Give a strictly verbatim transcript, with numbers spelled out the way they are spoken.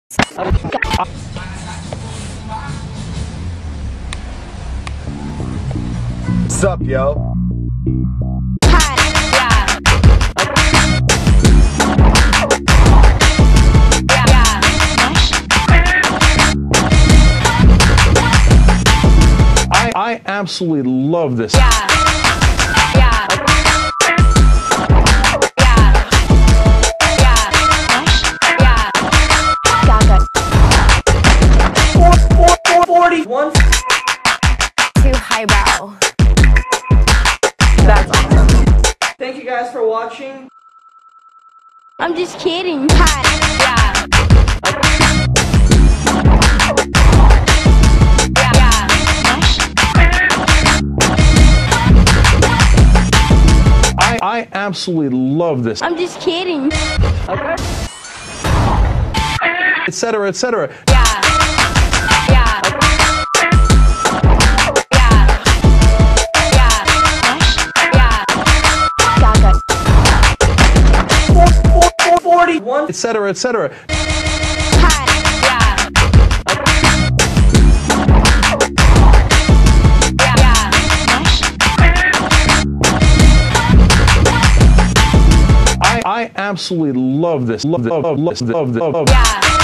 What's up, yo? I, I absolutely love this. Yeah. Yeah. Yeah. Yeah. Yeah. Gaga. Four, four, four, forty-one. Too highbrow. That's awesome. Thank you guys for watching. I'm just kidding. Hi. Yeah. I absolutely love this. I'm just kidding. Okay. Etc. Etc. Yeah. Yeah. Yeah. Yeah. Yeah. Gaga. Four, four, four, forty-one. Etc. Etc. Hi. Yeah. I, I absolutely love this. Love this. Love this. Love this. Love this. Yeah.